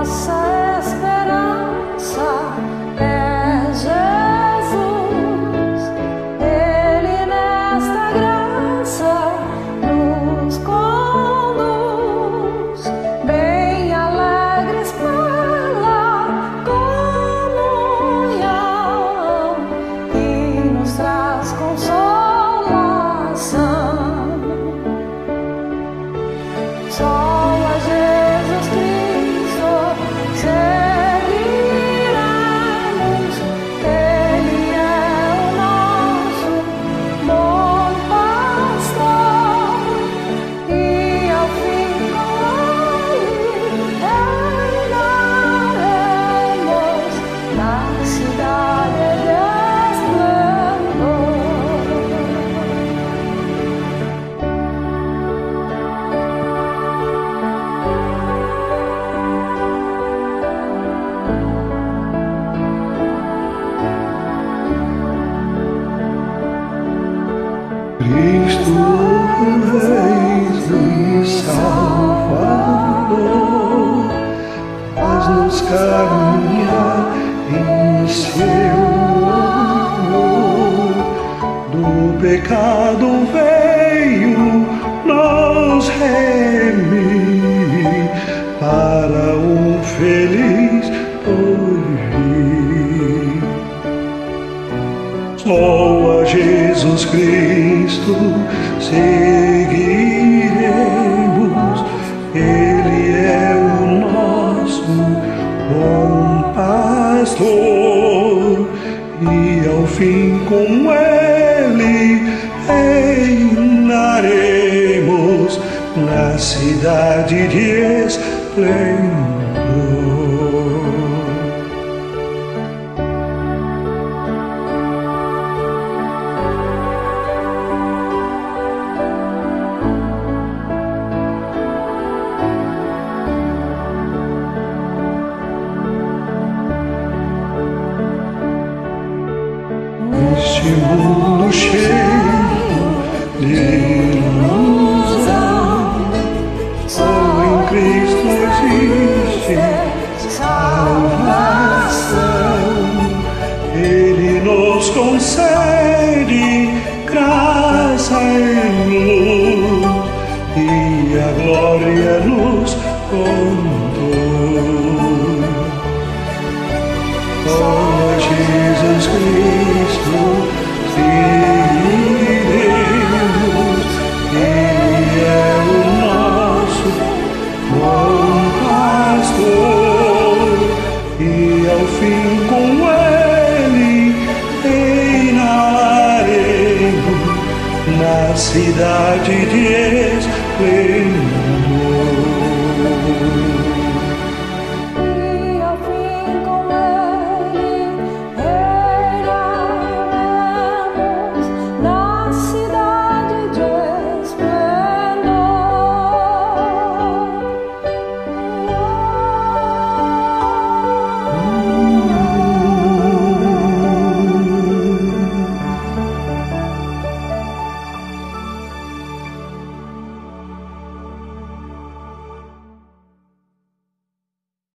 Cristo, Rei Salvador, faz-nos caminhar em seu amor. Do pecado veio nos remir para um feliz porvir. Só a Jesus Cristo seguiremos, Ele é o nosso bom pastor, e ao fim com Ele reinaremos na cidade de esplendor. Neste mundo cheio